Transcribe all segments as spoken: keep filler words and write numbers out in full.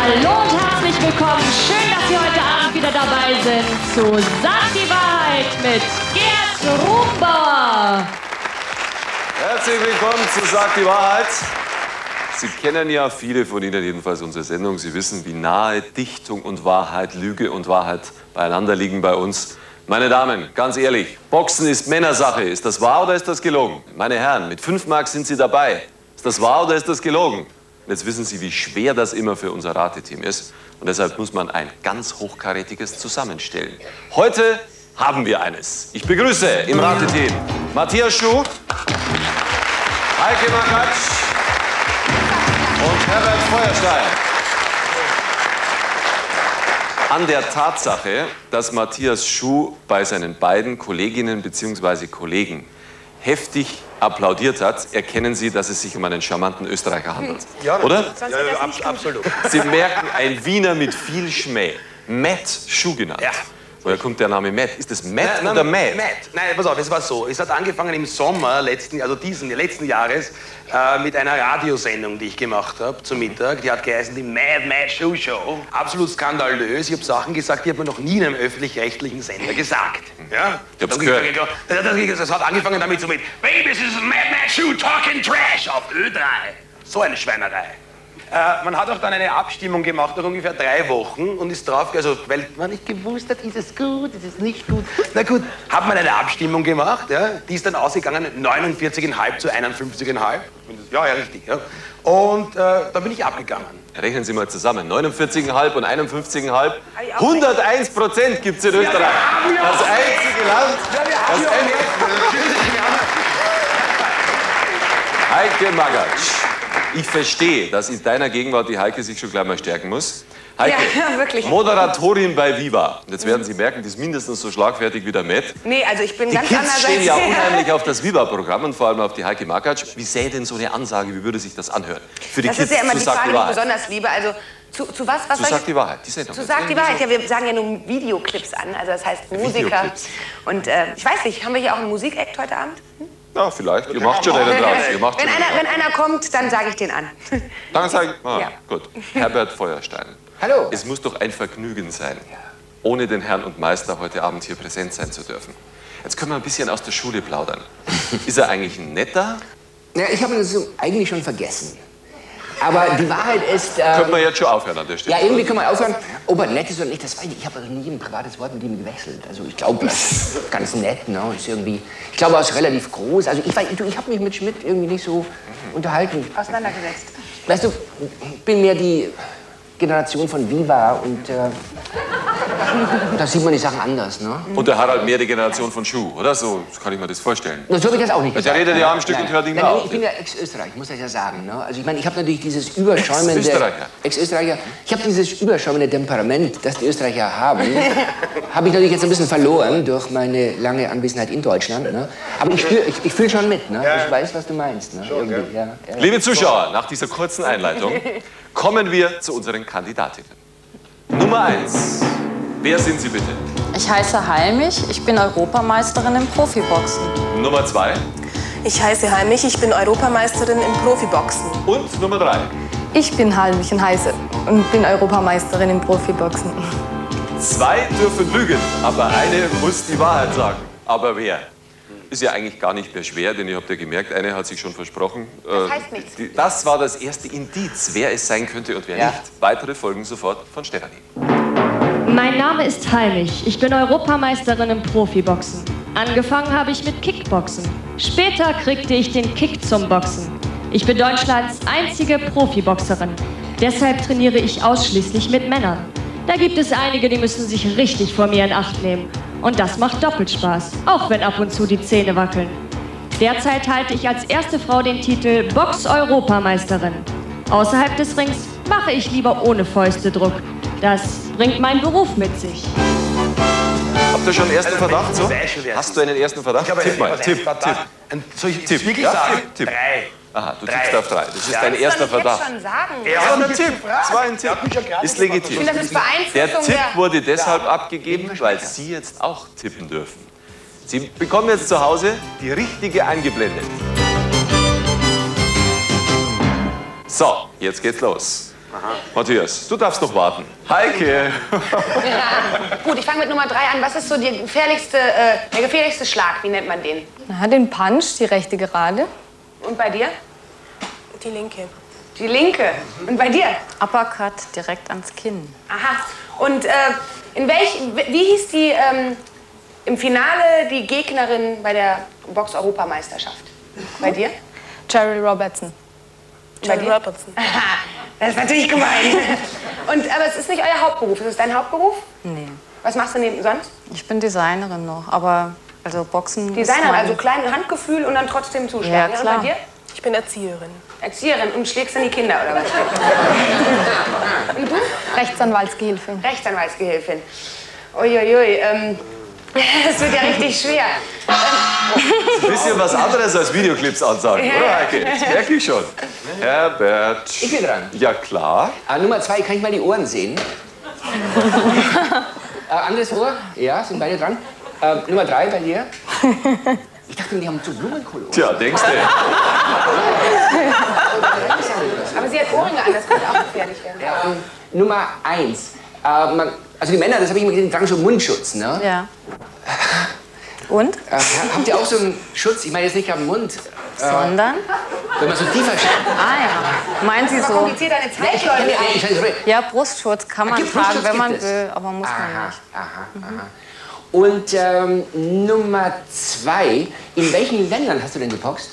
Hallo und herzlich willkommen. Schön, dass Sie heute Abend wieder dabei sind zu Sag die Wahrheit mit Gerd Rumbauer. Herzlich willkommen zu Sag die Wahrheit. Sie kennen ja, viele von Ihnen jedenfalls, unsere Sendung. Sie wissen, wie nahe Dichtung und Wahrheit, Lüge und Wahrheit beieinander liegen bei uns. Meine Damen, ganz ehrlich, Boxen ist Männersache. Ist das wahr oder ist das gelogen? Meine Herren, mit fünf Mark sind Sie dabei. Ist das wahr oder ist das gelogen? Und jetzt wissen Sie, wie schwer das immer für unser Rateteam ist. Und deshalb muss man ein ganz hochkarätiges zusammenstellen. Heute haben wir eines. Ich begrüße im Rateteam Matthias Schuh, Heike Makatsch und Herbert Feuerstein. An der Tatsache, dass Matthias Schuh bei seinen beiden Kolleginnen bzw. Kollegen heftig applaudiert hat, erkennen Sie, dass es sich um einen charmanten Österreicher handelt. Ja, oder? Ja, ja, ab, absolut. Sie merken, ein Wiener mit viel Schmäh. Matt Schuh genannt. Ja. Woher kommt der Name Matt? Ist das Matt nein, oder nein, Matt? Matt. Nein, pass auf, es war so. Es hat angefangen im Sommer letzten, also diesen, letzten Jahres äh, mit einer Radiosendung, die ich gemacht habe zum Mittag. Die hat geheißen die Mad Mad Schuh Show. Absolut skandalös. Ich habe Sachen gesagt, die hat man noch nie in einem öffentlich-rechtlichen Sender gesagt. Ja? Ich hab's gehört. Das hat angefangen damit so mit Baby, this is Mad Mad Schuh talking trash auf Ö drei. So eine Schweinerei. Äh, man hat auch dann eine Abstimmung gemacht nach ungefähr drei Wochen und ist drauf, also weil man nicht gewusst hat, ist es gut, ist es nicht gut. Na gut, hat man eine Abstimmung gemacht, ja, die ist dann ausgegangen neunundvierzig Komma fünf zu einundfünfzig Komma fünf. Ja, ja, richtig. Ja. Und äh, da bin ich abgegangen. Rechnen Sie mal zusammen. neunundvierzig Komma fünf und einundfünfzig Komma fünf. hunderteins Prozent gibt es in Österreich. Das einzige Land. Das Heike Makatsch. Ich verstehe, dass in deiner Gegenwart die Heike sich schon gleich mal stärken muss. Heike, ja, ja, wirklich. Moderatorin bei Viva. Und jetzt werden Sie merken, die ist mindestens so schlagfertig wie der Matt. Nee, also ich bin die ganz Kids anders stehen als ja unheimlich auf das Viva-Programm und vor allem auf die Heike Makatsch. Wie sähe denn so eine Ansage, wie würde sich das anhören? Für die das Kids ist ja immer zu die Sag Frage, die die ich Wahrheit. besonders liebe. Also zu, zu was? was zu Sag die Wahrheit, die Sendung. Zu Sag die Wahrheit, ja, wir sagen ja nur Videoclips an, also das heißt Musiker. Videoclips. Und äh, ich weiß nicht, haben wir hier auch einen Musikakt heute Abend? Hm? Ja, vielleicht. Ihr macht schon einen draus. Ihr macht wenn, schon einer, einen wenn einer kommt, dann sage ich den an. Dann sage ich, ah, ja. gut. Herbert Feuerstein. Hallo. Es muss doch ein Vergnügen sein, ohne den Herrn und Meister heute Abend hier präsent sein zu dürfen. Jetzt können wir ein bisschen aus der Schule plaudern. Ist er eigentlich ein netter? Ja, ich habe das eigentlich schon vergessen. Aber die Wahrheit ist... Ähm, Können wir jetzt schon aufhören an der Stelle? Ja, irgendwie können wir aufhören. Ob er nett ist oder nicht, das weiß ich. Ich habe also nie ein privates Wort mit ihm gewechselt. Also ich glaube, das ist ganz nett. Ne? Ist irgendwie, ich glaube, er ist relativ groß. Also ich, ich, ich habe mich mit Schmidt irgendwie nicht so mhm. unterhalten. Auseinandergesetzt. Weißt du, ich bin mehr die Generation von Viva und äh, da sieht man die Sachen anders, ne? Und der Harald mehr die Generation von Schuh, oder? So kann ich mir das vorstellen. Na, so habe ich das auch nicht gesagt. Der redet ja am Stück und hört nicht mehr auf. Ich bin ja Ex-Österreich, muss ich ja sagen. Ne? Also ich meine, ich habe natürlich dieses überschäumende... Ex-Österreicher. Ex-Österreicher. Ich habe dieses überschäumende Temperament, das die Österreicher haben, habe ich natürlich jetzt ein bisschen verloren durch meine lange Anwesenheit in Deutschland. Ne? Aber ich, spür, ich, ich fühle schon mit, ne? Ich weiß, was du meinst. Ne? Schon, ja, ja. Liebe Zuschauer, nach dieser kurzen Einleitung kommen wir zu unseren Kandidatinnen. Nummer eins. Wer sind Sie bitte? Ich heiße Heimich, ich bin Europameisterin im Profiboxen. Nummer zwei. Ich heiße Heimich, ich bin Europameisterin im Profiboxen. Und Nummer drei. Ich bin Heimich und heiße und bin Europameisterin im Profiboxen. Zwei dürfen lügen, aber eine muss die Wahrheit sagen. Aber wer? Ist ja eigentlich gar nicht mehr schwer, denn ihr habt ja gemerkt, eine hat sich schon versprochen. Das heißt nichts. Das war das erste Indiz, wer es sein könnte und wer ja. nicht. Weitere folgen sofort von Stefanie. Mein Name ist Heimich. Ich bin Europameisterin im Profiboxen. Angefangen habe ich mit Kickboxen. Später kriegte ich den Kick zum Boxen. Ich bin Deutschlands einzige Profiboxerin. Deshalb trainiere ich ausschließlich mit Männern. Da gibt es einige, die müssen sich richtig vor mir in Acht nehmen. Und das macht doppelt Spaß, auch wenn ab und zu die Zähne wackeln. Derzeit halte ich als erste Frau den Titel Box-Europameisterin. Außerhalb des Rings mache ich lieber ohne Fäustedruck. Das bringt mein Beruf mit sich. Habt ihr schon einen ersten Verdacht? So? Hast du einen ersten Verdacht? Ich Tipp mal, Tipp, Tipp. Soll ich Tipp. wirklich Ja, sagen? Tipp, Tipp. Drei. Aha, du Drei. tippst auf drei. Das ist Ja. dein erster Verdacht. Jetzt schon sagen. Er Das hat war ein mich Tipp. gefragt. Das war ein Er hat mich ja Tipp. gerade Ist gefragt. legitim. Ich finde, das ist Beeinflussung Der Tipp der... wurde deshalb abgegeben, weil Sie jetzt auch tippen dürfen. Sie bekommen jetzt zu Hause die richtige eingeblendet. So, jetzt geht's los. Matthias, du darfst noch warten. Heike. Ja. Gut, ich fange mit Nummer drei an. Was ist so die gefährlichste, äh, der gefährlichste Schlag? Wie nennt man den? Na, den Punch, die rechte Gerade. Und bei dir? Die linke. Die linke. Und bei dir? Uppercut direkt ans Kinn. Aha. Und äh, in welch, wie hieß die ähm, im Finale die Gegnerin bei der Box-Europameisterschaft? Bei dir? Jerry Robertson. Bei Jerry dir? Robertson. Aha, das ist natürlich gemein. Und, aber es ist nicht euer Hauptberuf. Ist es dein Hauptberuf? Nee. Was machst du neben sonst? Ich bin Designerin noch, aber also Boxen. ist Designer, mein- also kleines Handgefühl und dann trotzdem zuschlagen. Ja, Und klar. bei dir? Ich bin Erzieherin. Erzieherin und schlägst dann die Kinder, oder was? Und du? Rechtsanwaltsgehilfin. Rechtsanwaltsgehilfin. Uiuiui, ähm, das wird ja richtig schwer. Ein bisschen was anderes als Videoclips ansagen, oder Heike? Das merke ich schon. Herbert. Ich bin dran. Ja, klar. Ah, Nummer zwei, kann ich mal die Ohren sehen? äh, anderes Ohr? Ja, sind beide dran. Äh, Nummer drei bei dir? Ich dachte, die haben zu Blumenkohl. Tja, denkst du? Aber sie hat Ohrringe an, das könnte auch gefährlich werden. Ähm, Nummer eins. Äh, man, also die Männer, das habe ich immer gesehen, die tragen schon Mundschutz, ne? Ja. Und? Äh, habt ihr auch so einen Schutz? Ich meine jetzt nicht am Mund. Sondern? Wenn man so tiefer schaut. Ah ja. Meinen Sie so? Kompliziert deine Zeit, Leute. Ja, Brustschutz kann man Gibt tragen, Brustschutz wenn man gibt es? will, aber muss man Aha, nicht. aha, aha. Und ähm, Nummer zwei, in welchen Ländern hast du denn geboxt?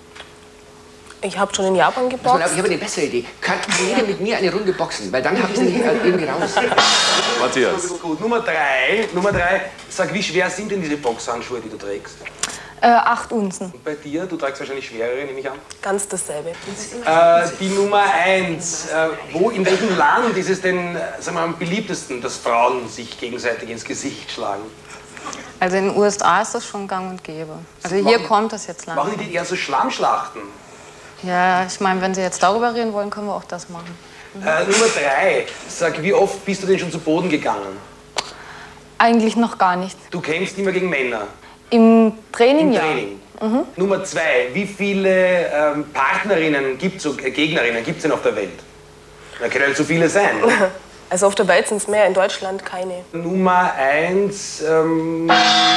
Ich habe schon in Japan Pass mal auf, geboxt. ich habe eine bessere Idee. Kann, kann jeder mit mir eine Runde boxen? Weil dann habe ich es nicht äh, irgendwie raus. Matthias. Gut, Nummer drei. Nummer drei. Sag, wie schwer sind denn diese Boxhandschuhe, die du trägst? Äh, acht Unzen. Und bei dir? Du trägst wahrscheinlich schwerere, nehme ich an. Ganz dasselbe. Äh, die Nummer eins. Äh, wo, in welchem Land ist es denn, äh, sagen wir, am beliebtesten, dass Frauen sich gegenseitig ins Gesicht schlagen? Also in den U S A ist das schon gang und gäbe. Also hier kommt das jetzt Machen lang. die eher so Schlammschlachten? Ja, ich meine, wenn Sie jetzt darüber reden wollen, können wir auch das machen. Äh, Nummer drei. Sag, wie oft bist du denn schon zu Boden gegangen? Eigentlich noch gar nicht. Du kämpfst immer gegen Männer. Im Training Im ja. Training. Nummer zwei. Wie viele ähm, Partnerinnen gibt es, so, äh, Gegnerinnen gibt es denn auf der Welt? Da können halt so viele sein. Also auf der Welt sind es mehr, in Deutschland keine. Nummer eins. Ähm,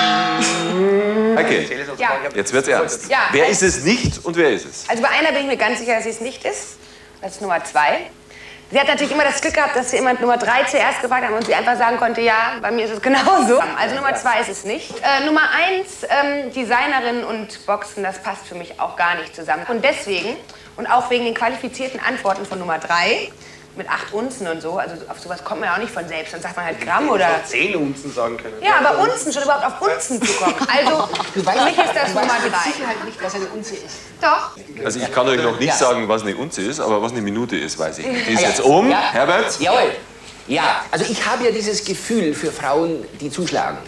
Heike, Ja. jetzt wird's ernst. Ja, Wer also- ist es nicht und wer ist es? Also bei einer bin ich mir ganz sicher, dass sie es nicht ist. Das ist Nummer zwei. Sie hat natürlich immer das Glück gehabt, dass sie immer Nummer drei zuerst gefragt haben und sie einfach sagen konnte, ja, bei mir ist es genauso. Also Nummer zwei ist es nicht. Äh, Nummer eins, ähm, Designerin und Boxen, das passt für mich auch gar nicht zusammen. Und deswegen, und auch wegen den qualifizierten Antworten von Nummer drei, mit acht Unzen und so, also auf sowas kommt man ja auch nicht von selbst. Dann sagt man halt Gramm oder... zehn Unzen sagen können. Ja, aber Unzen, schon überhaupt auf Unzen zu kommen. Also, für mich ist das du Nummer weißt mit drei. Sicherheit nicht, was eine Unze ist. Doch. Also ich kann euch noch nicht Ja. sagen, was eine Unze ist, aber was eine Minute ist, weiß ich. Die ist Ah, ja. jetzt um. Ja. Herbert? Jawohl. Ja, also ich habe ja dieses Gefühl für Frauen, die zuschlagen.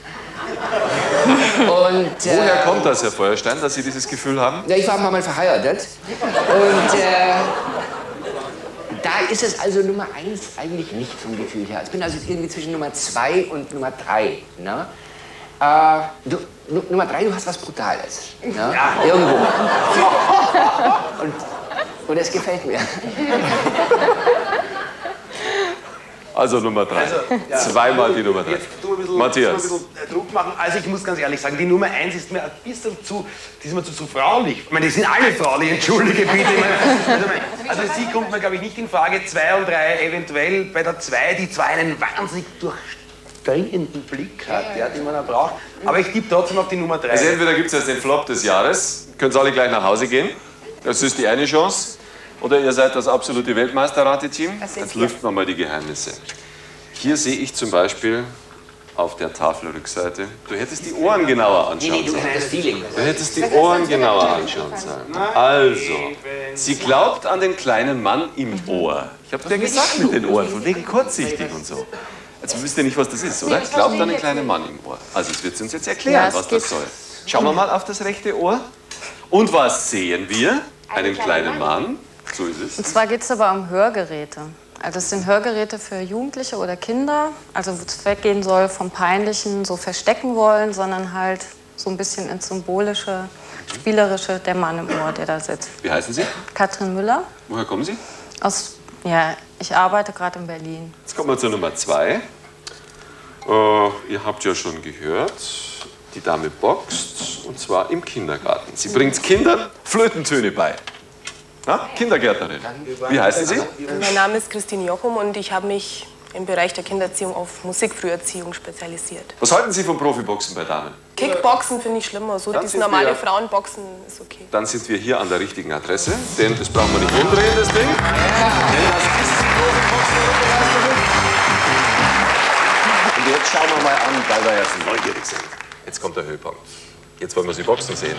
Und, äh, Woher kommt das, Herr Feuerstein, dass Sie dieses Gefühl haben? Ja, ich war mal verheiratet. Und äh, da ist es also Nummer eins eigentlich nicht vom Gefühl her. Ich bin also irgendwie zwischen Nummer zwei und Nummer drei. Ne? Äh, du, Nu- Nummer drei, du hast was Brutales. Ne? Ja. Irgendwo. Und, und das gefällt mir. Also Nummer drei. Also, ja. Zweimal die Nummer drei. Jetzt tun wir ein bisschen, Matthias. tun wir ein bisschen Druck machen. Also ich muss ganz ehrlich sagen, die Nummer eins ist mir ein bisschen zu, die ist mir zu, zu fraulich. Ich meine, die sind alle fraulich, entschuldige bitte. Ich meine, also, also sie kommt mir, glaube ich, nicht in Frage. Zwei und drei eventuell bei der zwei, die zwar einen wahnsinnig durchdringenden Blick hat, ja, den man auch braucht. Aber ich tippe trotzdem auf die Nummer drei. Also entweder gibt es jetzt den Flop des Jahres, könnt ihr alle gleich nach Hause gehen. Das ist die eine Chance. Oder ihr seid das absolute Weltmeisterrate-Team. Jetzt lüften wir mal die Geheimnisse. Hier sehe ich zum Beispiel auf der Tafelrückseite, du hättest die Ohren genauer anschauen sollen. Das Feeling. Du hättest die Ohren genauer anschauen sollen. Also, sie glaubt an den kleinen Mann im Ohr. Ich habe dir gesagt mit den Ohren, von wegen kurzsichtig und so. Also wisst ihr nicht, was das ist, oder? Glaubt an den kleinen Mann im Ohr. Also es wird sie uns jetzt erklären, Ja, es was das geht. soll. Schauen wir mal auf das rechte Ohr. Und was sehen wir? Einen kleinen Mann. So ist es. Und zwar geht es aber um Hörgeräte. Also das sind Hörgeräte für Jugendliche oder Kinder, also wo es weggehen soll vom Peinlichen, so verstecken wollen, sondern halt so ein bisschen ins Symbolische, Spielerische, der Mann im Ohr, der da sitzt. Wie heißen Sie? Katrin Müller Woher kommen Sie? aus, ja, Ich arbeite gerade in Berlin. Jetzt kommen wir zur Nummer zwei. Äh, ihr habt ja schon gehört, die Dame boxt, und zwar im Kindergarten. Sie bringt Kindern Flötentöne bei. Na, Kindergärtnerin. Wie heißen Sie? Mein Name ist Christine Jochum und ich habe mich im Bereich der Kindererziehung auf Musikfrüherziehung spezialisiert. Was halten Sie vom Profiboxen bei Damen? Kickboxen finde ich schlimmer, so Dann das sind normale wir- Frauenboxen ist okay. Dann sind wir hier an der richtigen Adresse, denn das brauchen wir nicht umdrehen, das Ding. Denn das ist die Profiboxen-Europameisterin. Und jetzt schauen wir mal an, weil wir ja so neugierig sind. Jetzt kommt der Höhepunkt. Jetzt wollen wir sie boxen sehen.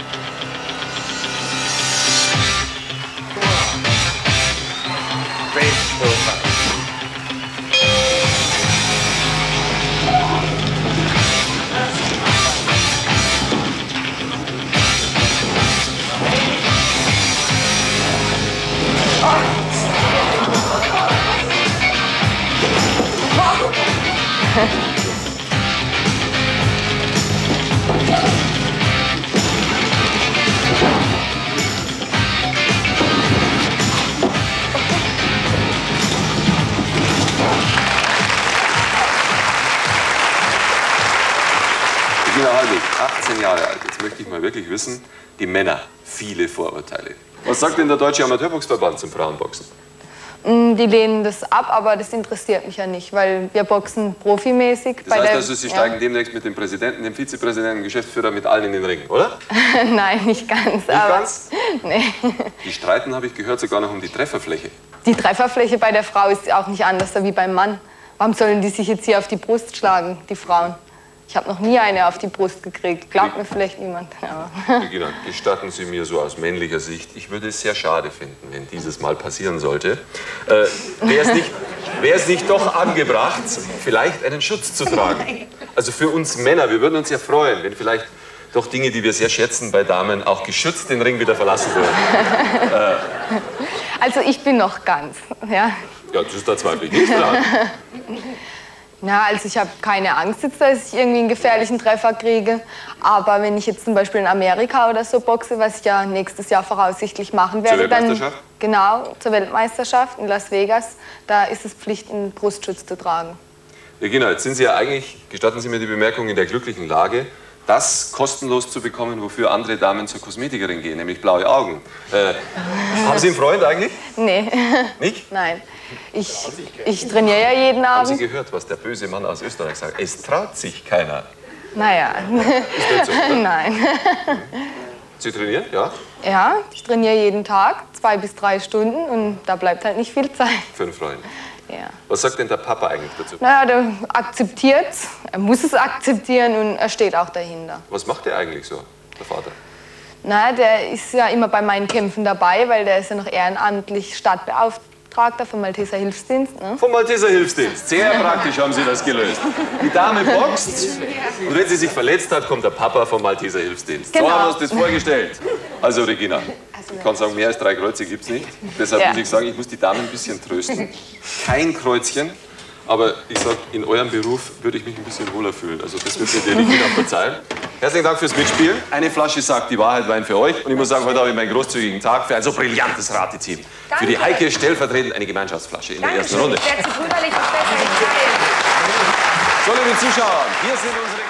Regina Halbig, achtzehn Jahre alt. Jetzt möchte ich mal wirklich wissen, die Männer, viele Vorurteile. Was sagt denn der Deutsche Amateurboxverband zum Frauenboxen? Die lehnen das ab, aber das interessiert mich ja nicht, weil wir boxen profimäßig. Das bei heißt der, also, Sie ja. steigen demnächst mit dem Präsidenten, dem Vizepräsidenten, dem Geschäftsführer, mit allen in den Ring, oder? Nein, nicht ganz. Nicht aber, ganz? Nee. Die streiten, habe ich gehört, sogar noch um die Trefferfläche. Die Trefferfläche bei der Frau ist auch nicht anders wie beim Mann. Warum sollen die sich jetzt hier auf die Brust schlagen, die Frauen? Ich habe noch nie eine auf die Brust gekriegt. Glaubt mir vielleicht niemand. Aber Regina, gestatten Sie mir so aus männlicher Sicht, ich würde es sehr schade finden, wenn dieses mal passieren sollte. Äh, Wäre es nicht, wäre es nicht doch angebracht, vielleicht einen Schutz zu tragen? Also für uns Männer, wir würden uns ja freuen, wenn vielleicht doch Dinge, die wir sehr schätzen bei Damen, auch geschützt den Ring wieder verlassen würden. Äh, also ich bin noch ganz. Ja, ja, das ist da zweifel ich nicht dran. Na, also ich habe keine Angst jetzt, dass ich irgendwie einen gefährlichen Treffer kriege. Aber wenn ich jetzt zum Beispiel in Amerika oder so boxe, was ich ja nächstes Jahr voraussichtlich machen werde, Zur Weltmeisterschaft? dann genau zur Weltmeisterschaft in Las Vegas, da ist es Pflicht, einen Brustschutz zu tragen. Regina, jetzt sind Sie ja eigentlich, gestatten Sie mir die Bemerkung, in der glücklichen Lage, das kostenlos zu bekommen, wofür andere Damen zur Kosmetikerin gehen, nämlich blaue Augen. Äh, haben Sie einen Freund eigentlich? Nee. Nicht? Nein. Ich, ich trainiere ja jeden Haben Sie Abend. gehört, was der böse Mann aus Österreich sagt? Es traut sich keiner. Naja. Ist nicht so, oder? Nein. Sie trainieren, ja? Ja, ich trainiere jeden Tag, zwei bis drei Stunden und da bleibt halt nicht viel Zeit. Für einen Freund. Ja. Was sagt denn der Papa eigentlich dazu? Naja, der akzeptiert's, er muss es akzeptieren und er steht auch dahinter. Was macht der eigentlich so, der Vater? Naja, der ist ja immer bei meinen Kämpfen dabei, weil der ist ja noch ehrenamtlich Stadtbeauftragter vom Malteser Hilfsdienst. Ne? Vom Malteser Hilfsdienst. Sehr praktisch haben Sie das gelöst. Die Dame boxt und wenn sie sich verletzt hat, kommt der Papa vom Malteser Hilfsdienst. Genau. So haben wir uns das vorgestellt. Also Regina, ich kann sagen, mehr als drei Kreuze gibt es nicht. Deshalb Ja. muss ich sagen, ich muss die Dame ein bisschen trösten. Kein Kreuzchen. Aber ich sag, in eurem Beruf würde ich mich ein bisschen wohler fühlen. Also das wird mir die Regina verzeihen. Herzlichen Dank fürs Mitspielen. Eine Flasche sagt die Wahrheit Wein für euch. Und ich muss sagen, heute habe ich meinen großzügigen Tag für ein so brillantes Rateteam. Für die Heike stellvertretend eine Gemeinschaftsflasche in der ersten Runde. Ich werde zu brüderlich und besser nicht teilen. So, liebe Zuschauer, hier sind unsere